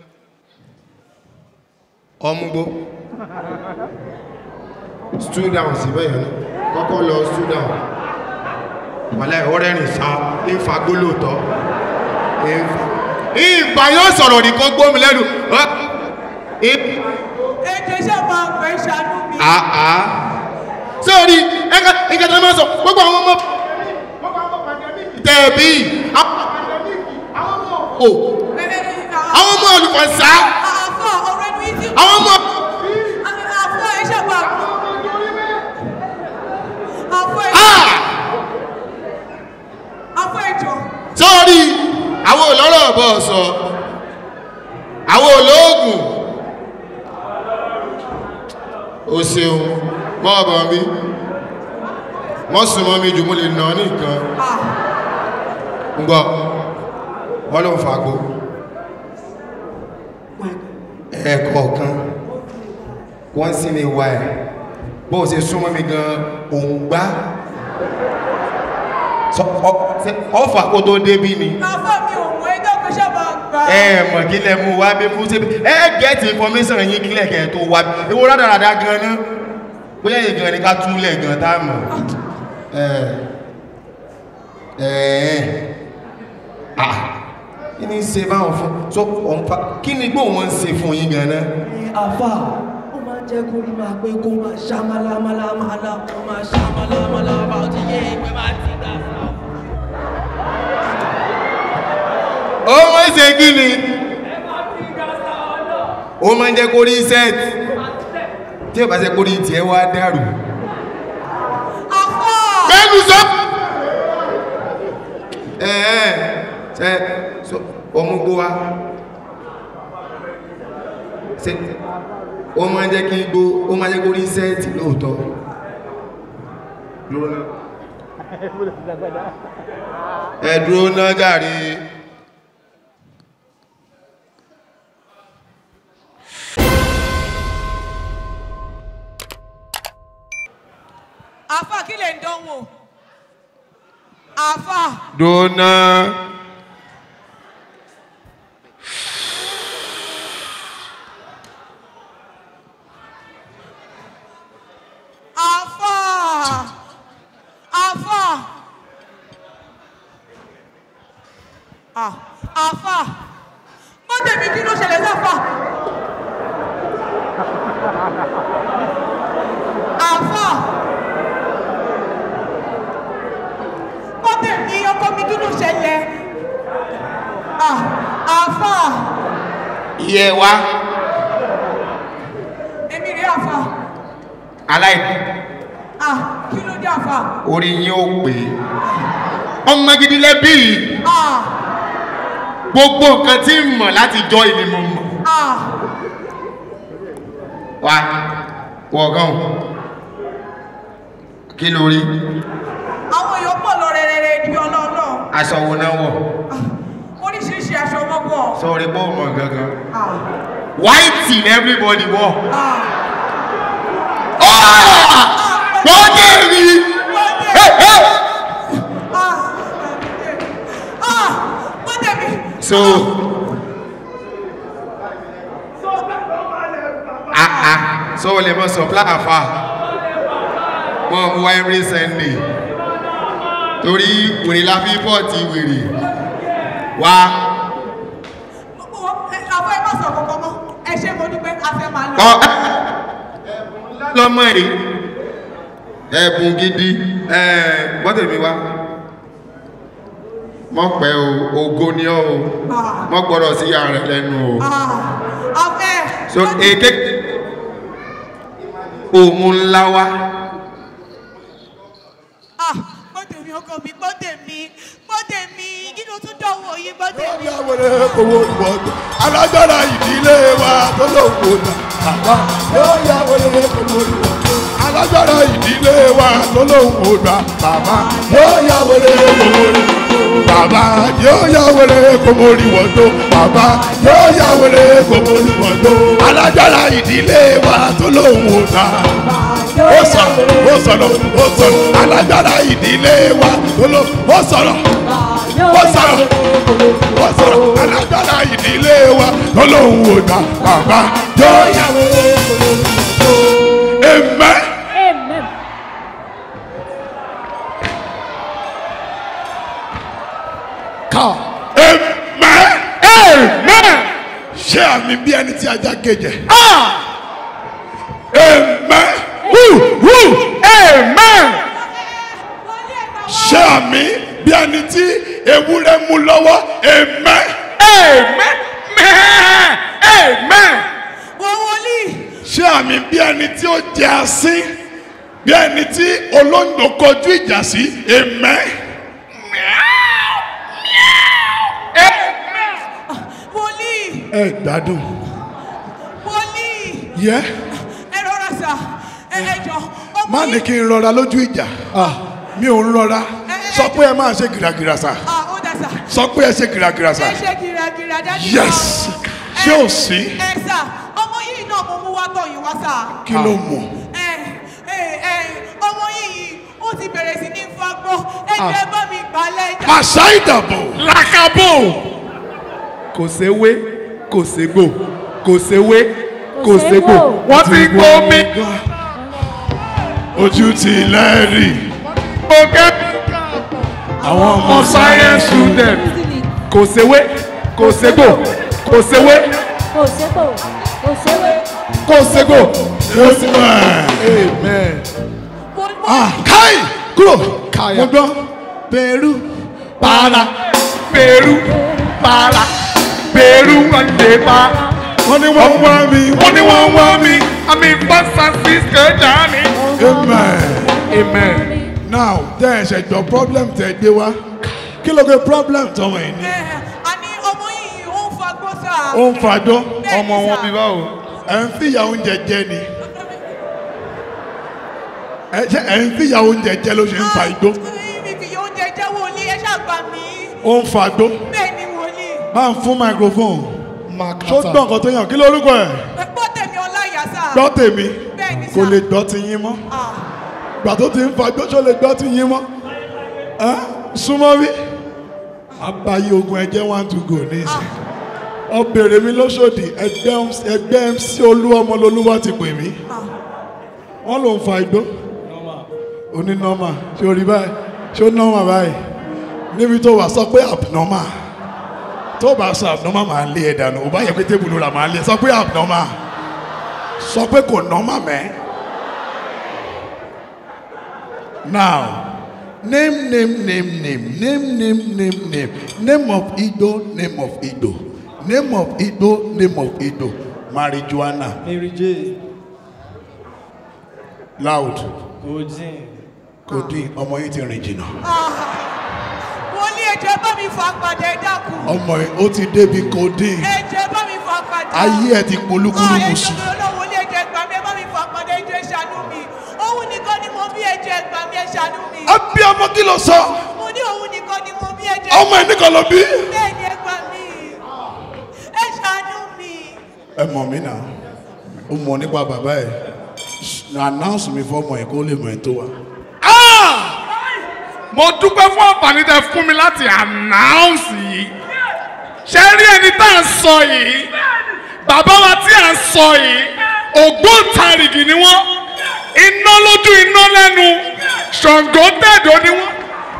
Ọmúgbó. Stool down síbẹ̀ yẹn kọ́kọ́ lọ stool down. Wàlẹ́ ọ̀rẹ́ rìn sá ìfagbó lóòótọ́. Ìgbà yóò sọ̀rọ̀ nìkan gbómi lẹ́nu. Ètò iṣẹ́ máa ń pẹ́ ṣàánú mi. Sọ́ọ̀rì ẹ̀ka tó máa sọ gbogbo àwọn ọmọ tẹ̀bí àwọn ọmọ olùfọ̀nsá àwọn ọmọ àfọ iṣẹ́ máa àfọ ìjọ. Sọ́ọ̀rì àwọn olóró ọ̀bọ̀ sọ àwọn olóògùn o ṣeun mọ́ ọ̀bọ̀ mi wọ́n súnmọ́ mi jù mú lè nà ní nǹkan ǹgbọ́ wọ́n ló ń fagbó ẹ̀ẹ̀kọ̀ọ̀kan wọ́n sí mi wá ẹ̀ bó ṣe súnmọ́ mi gan òun gbá ọfà kó tó débí ni àfọ mi ò mọ ẹjọ́ pé ṣe máa gbà. mọ̀ kí lẹ mú wá bí fún síbi get information yín kílẹ̀ kẹ́ tó wá bí ewó rádaràdá gan náà bóyá yìí gan ni ká túlẹ̀ gan tá mọ̀ kí ni ń ṣe báwọn fún so ọ̀nfà kí ni gbóhùn wọn ń ṣe fún yín gan náà. Àfà ó máa ń jẹ́ kó rí máa pé kó máa ṣá málámálámálá kó máa ṣá málámálámá ó ti yé ìpẹ́ máa ti dá sáà. Ó máa ń ṣe kí ni ó máa ń jẹ́ kó rí set tí ó bá ṣe kó rí tiẹ̀ wá dàrú gbó wá ó máa ń jẹ́ kí gbó ó máa ń jẹ́ kó rí sẹ́ẹ̀tì lóòótọ́ ẹ̀dúró náà jàre. Àfà kí lè ń dánwò? Àfà. Dona. Àfà. Àfà. Àfà. Mo tẹ̀mí kí ló ṣẹlẹ̀ sáfà? Àfà. Ní ọkọ mi kí ló ṣẹlẹ̀? Àfà. Iye wa. Èmi rí àfà. Aláìní. Kí ló dé àfà? Orí yín ó pè é. Ọmọ gidi lẹ́bí. Gbogbo nǹkan tí ń mọ̀ láti jọ ìní mo mọ̀. Wá, wọ̀gán. Kí ló rí? Àwọn èèyàn pọ̀ lọ rẹ̀rẹ̀rẹ̀ níbi ọlọ́ọ̀lọ́. Aṣọ wo náà wọ̀? Oríṣiríṣi aṣọ wọ́n wọ̀. Sọ̀rọ̀ bó mọ̀ gangan. White in everybody wọ̀. Wọ́n dé rí. So, so o lè mọ supply àfà. Wọ́n mú wá every Sunday. Torí wèrè la fi bọ́ ti wèrè wá. Àwọn ẹgbẹ́ sọ kọ̀kọ́ mọ́, ẹ ṣe mo dúpẹ́ afẹ́ máa lọ. Lọ́mọ èrè ẹ̀bùn gidi gbọ́dọ̀ mi wá. Mọ́ pẹ́ o, ògo ni ọ́ o, mọ́ gbọ́dọ̀ sí ara rẹ̀ lẹ́nu o. So èké òun ńlá wá. Ọkọ mi gbọ́dẹ̀ mi kí ló tún dánwò yìí gbọ́dẹ̀ mi. Owó ìwọ̀dọ̀ alágbára ìdílé wa tó lòwò náà bàbá yóò yá wọlé owó ìwọ̀dọ̀ alágbára ìdílé wa tó lòwò náà bàbá yóò yá wọlé owó ìwọ̀dọ̀ bàbá yóò yá wọlé owó ìwọ̀dọ̀ bàbá yóò yá wọlé owó ìwọ̀dọ̀ alágbára ìdílé wa tó lòwò náà. Ó sọ̀rọ̀ alágbára ìdílé wa ó sọ̀rọ̀ alágbára ìdílé wa tó lóun ò dá bàbá yóò yá. Amen. Amen. Ṣé àmì bí ẹni tí ajá gèjè? Amen. Amen. Ṣé àmì bí ẹni tí ewúrẹ́ mú lọ́wọ́? Amen. Amen. Amen. Ṣé àmì bí ẹni tí ó jẹ asín bí ẹni tí olóńgbò kọjú ìjà sí? Amen. Ẹ gbádùn. Yẹ. Ẹ rọra sà, ẹ jọ. Má ní kí n rọra lójú ìjà. Mi ò ń rọra. Sọ pé ẹ máa ṣe gìràgìrà sà. Ó dà sà. Sọ pé ẹ ṣe gìràgìrà sà. Ẹ ṣe gìràgìrà dájú. Yes. Ṣé ò sí? Ẹ sà, ọmọ yìí náà mo mú wá tọ̀ yín wá sà. Kí ló mọ̀? Ọmọ yìí ó ti bẹ̀rẹ̀ sí ní fagbọ́. Ẹ jẹ́ bá mi gbà lẹ́jà. Màṣá ìdàbò. Làkàbò. Kò séwé, kò ségbò, kò séwé, kò ségbò. Wọ́n ti gbó mi. Ojú ti lẹ́rì. Òkè. Àwọn ọmọ science student. Kò séwé, kò ségbò, kò séwé. Kò ségbò, kò séwé. Kò ségbò. Amen. Káì kúrò. Mo gbọ́. Peru. Para. Peru. Para. Peru wọ́n lè pa. Wọ́n ní wọ́n wá mi. Wọ́n ní wọ́n wá mi. Àmì San Francisco Johnny. Amen. Amen. Now tẹ́ ẹ ṣe jọ problem tẹ́ gbé wá. Kí ló gbé problem tọmọ ẹ ní? Àní ọmọ yìí ó sá. Ó ń fàdó. Bẹ́ẹ̀ ni Ọmọ wọn sá. bí báwo? Ẹ ń fìyà oúnjẹ jẹ ni. Ẹ ń fìyà oúnjẹ jẹ ló ṣe ń fa igbó. Mi kì í oúnjẹ jẹ́ wòlíì, ẹ ṣàgbà mí. Ó ń fàdó. Bẹ́ẹ̀ ni wòlíì. Máa ń fún microphone. Ṣó gbọ́ nǹkan tó yàn? Kí lórúkọ ẹ̀? Gbọ́ tèmi ọláyà sá. Gbọ́ tèmi. Bẹ́ẹ̀ ni sá. Kò lè gbọ́ ti yín mọ́. Gbà tó ti ń fàdó ṣó lè gbọ́ ti yín mọ́. Súnmọ́ bí? Àbáyé ogun ẹ̀jẹ̀ one to go ní ìsìn. Ọbẹ̀rẹ̀ mi lóṣòdì ẹgbẹ́ MC Olúọmọ lolúwa ti pè mí. Wọ́n ló ń fa igbó. Oní nọ́mà ṣé o rí báyìí? Ṣé o nọ́mà báyìí? Níbi tó wà sọ pé abnormal. Tó bá sọ abnormal máa lé ẹ dànù. Ò bá yẹ pé tébùlù rà máa lé ẹ. Sọ pé abnormal. Sọ pé kò nọ́mà mẹ́. Now. Name of Igbo, name of Igbo. Name of Igbo, name of Igbo. Marijuana. Mary J. Loud. Codeine. Codeine. Ọmọ yìí ti rìn jìnnà. Wòlíì ẹ̀jẹ̀ bá mi fà padà ẹ dákun. Ọmọ yìí ó ti débi codeine. Ẹ̀jẹ̀ bá mi fà padà. Ayé ẹ̀ ti polúkúlùkù sùn. Ẹ̀jẹ̀ ló wòlíì ẹ̀jẹ̀ gbà mí ẹ bá mi fà padà ẹ̀jẹ̀ ṣàánú mi. Òun nìkan ni mo bí ẹ̀jẹ̀ gbà mí ẹ ṣàánú mi. Àbí ọmọ kí ló sọ? Mo ní òun nìkan ni mo bí ẹ̀jẹ̀. Ọmọ ẹ̀ nìkan ló bí. Bẹ́ẹ̀ni ẹ gbà mí. Ẹ ṣàánú mi. Ẹ mọ̀ mí náà. Ó mọ̀ nípa bàbá ẹ̀. Announce mi fọ́mọ ẹ̀ kó lè mọ̀ ẹ̀ tó wà. Mo dúpẹ́ fún àǹfààní tẹ fún mi láti announce yìí. Ṣé rí ẹni tá à ń sọ yìí? Bàbá wa tí à ń sọ yìí, ògbóǹtarìgì ni wọ́n. Iná lójú iná lẹ́nu, Ṣàngó tẹ̀dọ̀ ni wọ́n.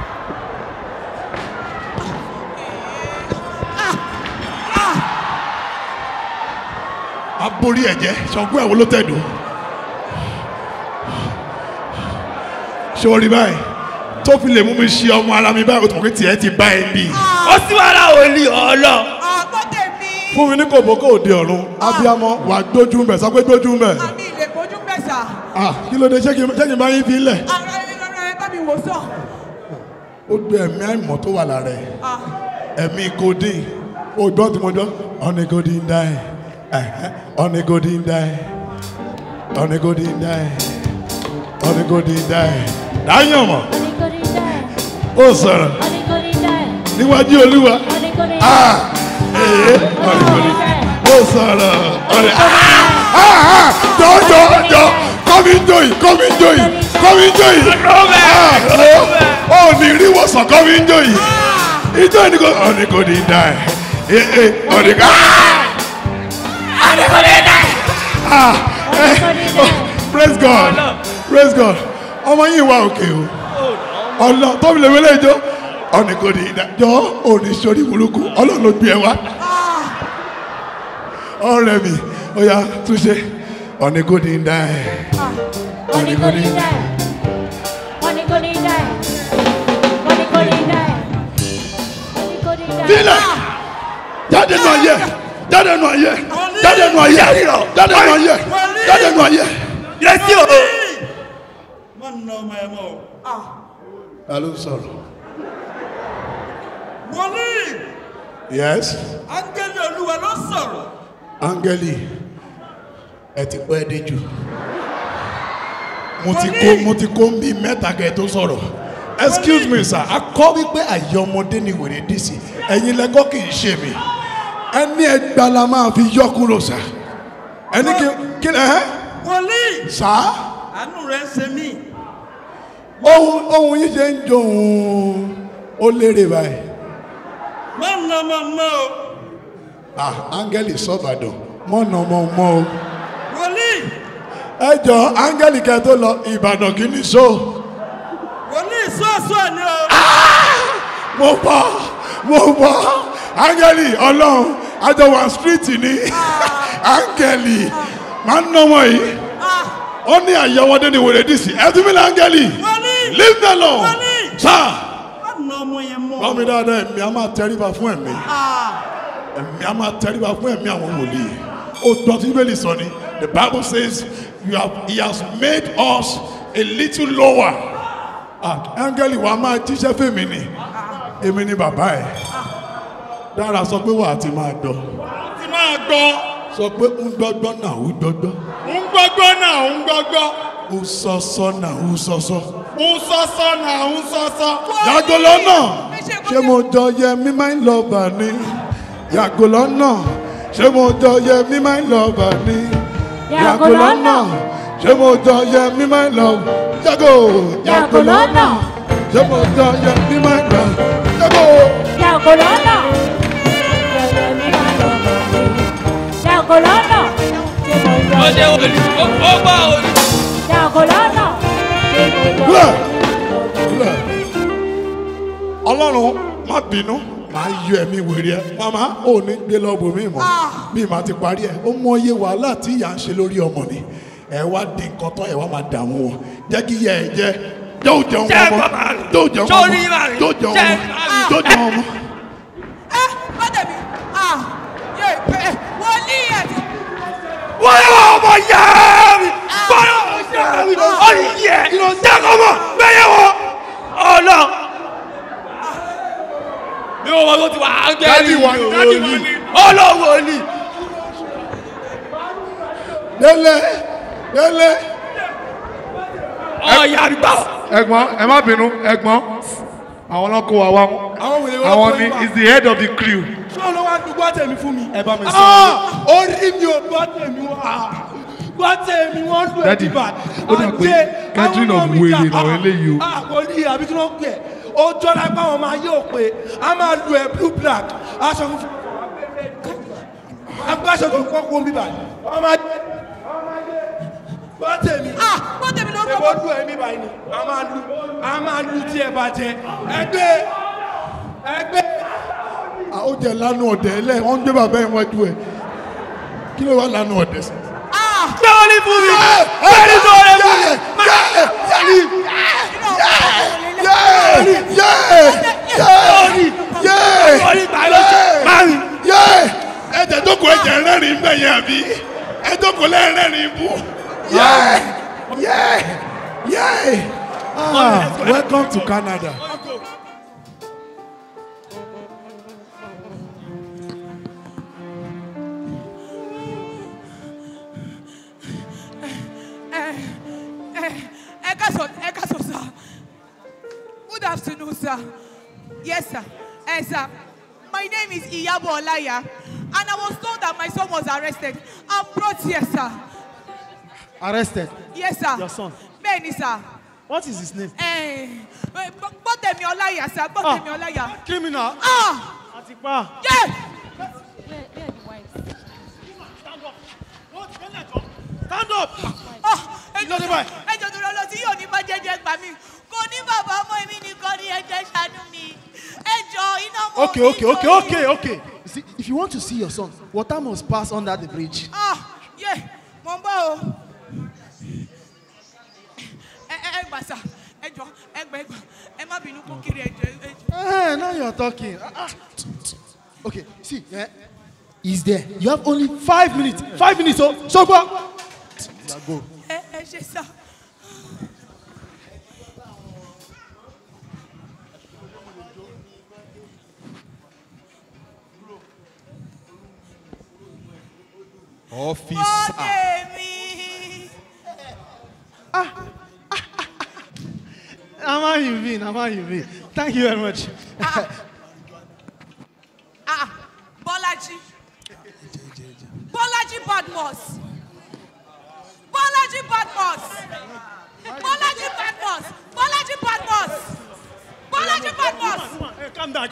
Aborí ẹ̀jẹ̀ Ṣàngó ẹ̀wọ̀n ló tẹ̀dọ̀. Ṣé o rí báyìí? Tó fi lè mú mi ṣe ọmọ ara mi báyìí, o tọ̀ pé tiẹ̀ ti bá ẹ bí. Ó sì wá ra òòlì ọ̀ọ́lọ́. Àgbọ̀ tèmi. Fún mi ní kòbókò òde ọ̀run, abiyamọ wà gbójú ń bẹ̀, sọ pé gbójú ń bẹ̀. Àmì ilé kojú mẹ́sà. Kí ló dé ṣé kí n bá yín fi lẹ̀? Ara ẹ bá mi wò sọ. Ó gbé ẹ̀mí àìmọ̀ tó wà lára ẹ̀. Ẹ̀mí codeine. O gbọ́ tí mo gbọ́. Ọ̀nì codeine die. Ọ̀nì codeine die. Ọ̀nì codeine die. Ọ̀nì codeine die. Dáyọ̀ mọ̀. Ó sọ̀rọ̀. Níwájú Olúwa. Ọ̀nì codeine. Ó sọ̀rọ̀. Jọ̀jọ̀jọ̀ kọ́mi joyi kọ́mi joyi kọ́mi joyi. Ó ní rí wọ̀sán kọ́mi joyi. Ìjọ ni kò ọ̀nì codeine die. Ọ̀nì codeine die. Praise God. Praise God. Ọmọ yìí wà òkè o. Ọ̀nà tóbi lè wọlé ìjọ. Ọ̀nì codeine die. Jọ òní sori burúkú. Ọlọ́run ló gbé ẹ wá. Ọ̀rẹ́ mi, ó yá túnṣe. Ọ̀nì codeine die. Ọ̀nì codeine die. Ọ̀nì codeine die. Ọ̀nì codeine die. Fílẹ̀! Jáde nù ayé! Jáde nù ayé! Jáde nù ayé! Jáde nù ayé! Jáde nù ayé! Yẹ́sí o. Wọ́n ná ọmọ ẹ̀ mọ́. Ta ló ń sọ̀rọ̀? Wòlíì! Yes. Áńgẹ́lì Olúwa ló sọ̀rọ̀. Áńgẹ́lì, ẹ ti pẹ́ dé jù. Mo ti kó ń bí mẹ́ta kẹ́ tó sọ̀rọ̀. Excuse me sir, a kọ́ wípé àyè ọmọdé ni wèrè dì sí. Ẹ̀yin lẹ́kọ́ kì í ṣe mi. Ẹni ẹgbàá la máa fi yọ kúrò sá. Ẹni kí ni ẹ? Wòlíì! Sá. Àánú rẹ̀ ń ṣe mí. Ohun yìí ṣe ń jó ohun ó lérè báyìí. Wọ́n ná ọmọ mọ́ o. Áńgẹ́lì sọ́bàdàn, mọ́nà ọmọ mọ́ o. Wòlíì! Ẹ jọ áńgẹ́lì kẹ́ tó lọ Ìbàdàn kì í ní so. Wòlíì sọ́ọ̀sọ́ ni o. Mo bọ̀ áńgẹ́lì Ọlọ́run àjọwà street ni áńgẹ́lì máa ń nọ́mọ yìí ó ní àyẹ̀wọ́dé ni wèrè dì sí ẹ tún mi ní áńgẹ́lì leave me alone sir. Báwo mi dáadáa ẹ̀mí a máa tẹríba fún ẹ̀mí ẹ̀mí a máa tẹríba fún ẹ̀mí àwọn wòlíì ó gbọ́ tí Bíbélì sọ ni the Bible says he has made us a little lower. Áńgẹ́lì wa máa jíṣẹ́ fèmí ni èmi ni bàbá ẹ̀ dára sọ pé wà á ti máa dọ̀ gbọ́. Sọ pé ń gbọ́gbọ́ náà ń gbọ́gbọ́. Ń gbọ́gbọ́ náà ń gbọ́gbọ́. Ń sọ́sọ́ náà ń sọ́sọ́. Ń sọ́sọ́ náà ń sọ́sọ́. Yàgò lọ́nà. Ṣé mo jọ yẹ mí máa ń lọ bà ní? Yàgò lọ́nà. Ṣé mo jọ yẹ mí máa ń lọ bà ní? Yàgò lọ́nà. Ṣé mo jọ yẹ mí máa ń lọ? Yàgò lọ́nà. Ṣé mo jọ yẹ mí máa ń lọ? Yàgò lọ́nà. Yàgò lọ́nà. Ó ṣe olú, ó gbọ́ olú. Yàgò lọ́nà. Ọlọ́run má bínú máa yọ ẹ̀mí wèrè ẹ màmá ò ní gbé lọ́bù mi mọ́ bí màá ti parí ẹ̀ ó mọ iye wàhálà tí ìyá ń ṣe lórí ọmọ ni ẹ wá di nǹkan tán ẹ wá máa dààmú wọn jẹ́ kí ìyá ẹ jẹ́ yóò jẹun ọmọ yóò jẹun ọmọ yóò jẹun ọmọ yóò jẹun ọmọ. ẹ bọ́dẹ̀bí wọ́n ní ẹ̀. Wọ́n yẹ ọmọ yá mi. Wọ́n yẹ ọmọ yá mi. Ó ní yẹ. Jẹ́kọ̀ mọ̀ bẹ́yẹ̀ wọ. Ọ̀nà. Bí wọ́n wọ́n tó ti wà á ń gẹ́rì. Dádì wà ní. Ọlọ́wọ́ ni. Délé Délé. Ọ̀yà àgbà. Ẹ̀gbọ́n ẹ má bínú ẹ̀gbọ́n àwọn ọlọ́kọ̀ wa wá àwọn ni is the head of the crew. ṣé olówó àdúgbò tèmi fún mi. Ẹ bá mi sọ. Orí mi ò gbọ́ tèmi wá. Gbọ́ tèmi wọ́n lù ẹ́ bíbá. ó dà pé gathering of wèrè làwọn eléyìí o. Àkòrí àbí kí ló ń pè é? Ó jọra pé àwọn máa yóò pé a máa lu ẹ̀ blue black aṣọ funfun. Agbáṣọ tó kọ́ kó bíbá. Ọmọ gbọ́ tèmi. Bọ́dẹ̀bí ló Ṣé kọ́. wọ́n lù ẹ́ bíbá yìí ni? A máa lu tí ẹ bàjẹ́. Ẹgbẹ́. Ó jẹ lánàá ọ̀dẹ̀ ẹlẹ́ wọ́n ń gbé bàbá ẹ̀ wájú ẹ̀ kí ló wà lánàá ọ̀dẹ̀ sí. Gbé orí fún mi. Gbé orí fún mi. Ẹ̀jẹ̀ jókòó ẹ̀jẹ̀ rẹ́rìn bẹ́ẹ̀ yẹn àbí ẹ̀ jókòó lẹ́rìn bú. Welcome to Canada. Sir. Good afternoon, sir. Yes, sir. Sir. My name is Iyabo Olaya, and I was told that my son was arrested. I'm brought here, sir. Arrested? Yes, sir. Your son? Benny, sir. What is his name? Bọ́dẹ̀mí Olaya, sir. Bọ́dẹ̀mí Olaya. Criminal? Atipa. Yeah. Stand up! Ẹjọ́ tó lọ sí yóò ní bá jẹ́jẹ́ gbà mí. Kò ní bàbá ọmọ mi nìkan ní ẹjẹ́ ṣàánú mi. Ẹjọ́ iná mọ́ mi. Okay. See, if you want to see your son, water must pass under the bridge. Yeah, mo ń bọ̀ o. Ẹ gbà sà, ẹjọ́, ẹ má bínú kó kiri ẹjọ́. Now you're talking. Okay, see, he's there. You have only 5 minutes. 5 minutes, so go. Go. Ẹ ṣe sà. Officer. How you been? Thank you very much. Bọ́lájí Badmus. Bọ́lájí Badmus. Hey, calm down.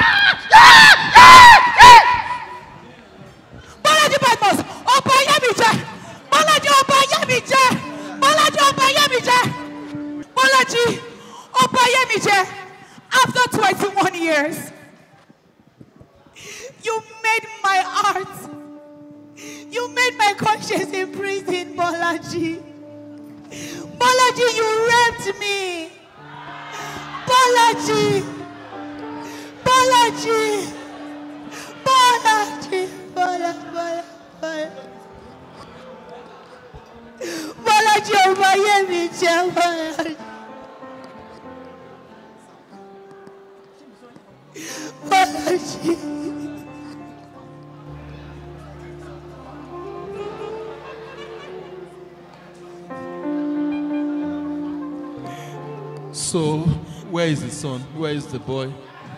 Bọ́lájí Badmus. Ọba Yẹ́mìjẹ́. Bọ́lájí Ọba Yẹ́mìjẹ́. After 21 years, you made my heart. You made my conscience in prison, Bọ́lájí. Bọ́lájí, you raped me. Bọ́lájí. Bọ́lájí Ọba Yẹ́mìjẹ́. Bọ́lájí. So, where is the son? Where is the boy?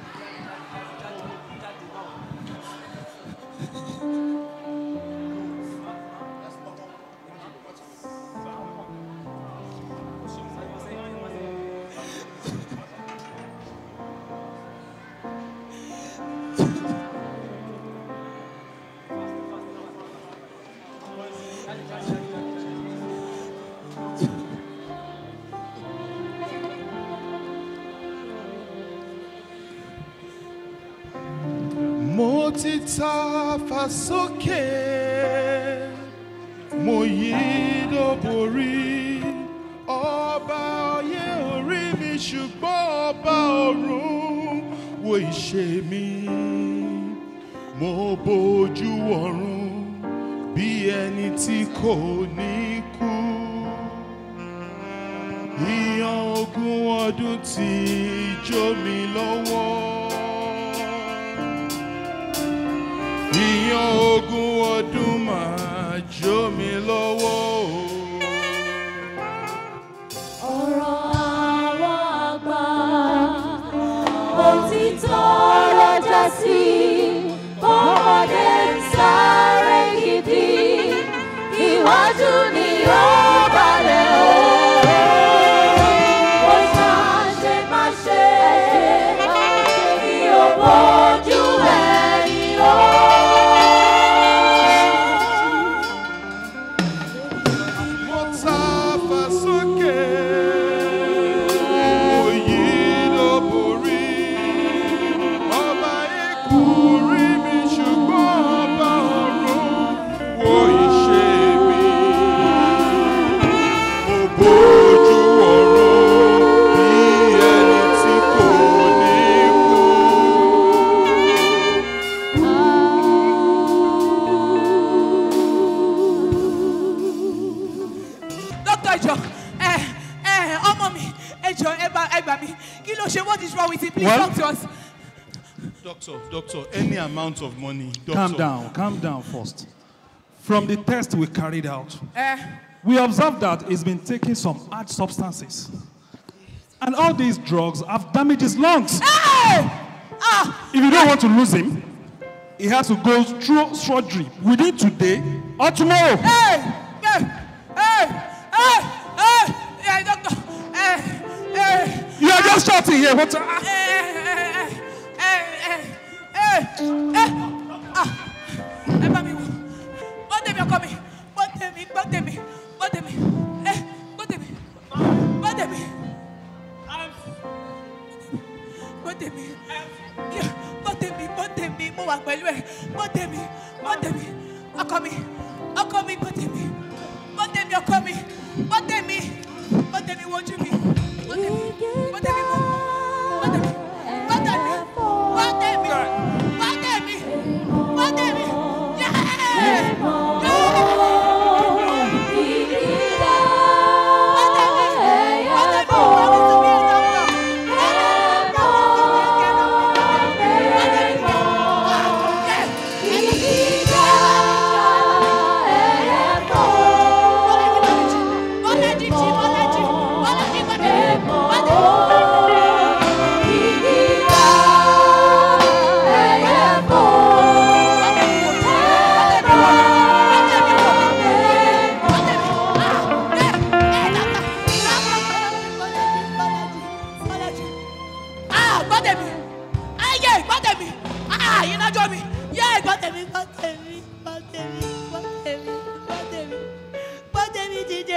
Mo ti ta fà sókè, mo yí dóborí, ọba ayé orí mi ṣùgbọ́n ọba ọ̀run wo ìṣe mi. Mo bójú ọ̀run bí ẹni tí kò ní kú. Ìyàn ogún ọdún ti jó mi lọ́wọ́. Ìyàn ogún ọdún máa jó mi lọ́wọ́. Ọ̀rọ̀ àwọn àgbà òtítọ́ lọ́jà sí ọmọdé ń sáré gidi iwájú ni ó balẹ̀ o. Ó ṣàṣe má ṣe bí ó bójú ẹ̀yìn o. What is wrong with it? Please talk to us. Doctor, any amount of money. Doctor. Calm down first. From the test we carried out, we observed that he's been taking some hard substances. And all these drugs have damaged his lungs. Hey! If you don't want to lose him, he has to go through surgery within today or tomorrow. Hey, doctor. You are just shouting here. What?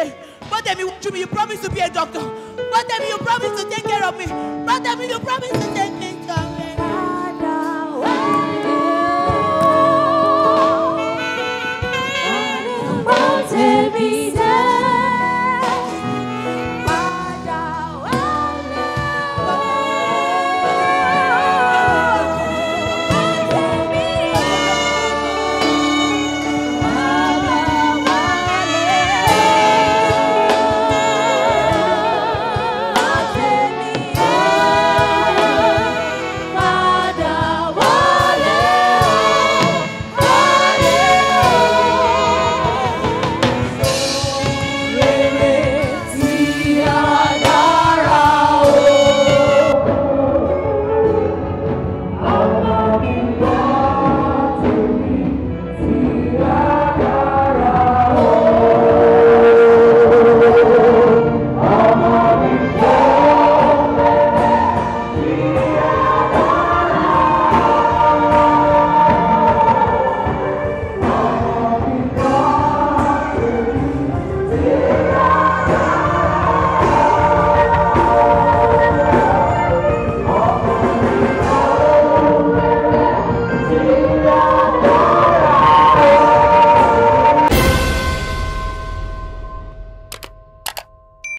You promised to be a doctor. But then you promised to take care of me. But then you promised to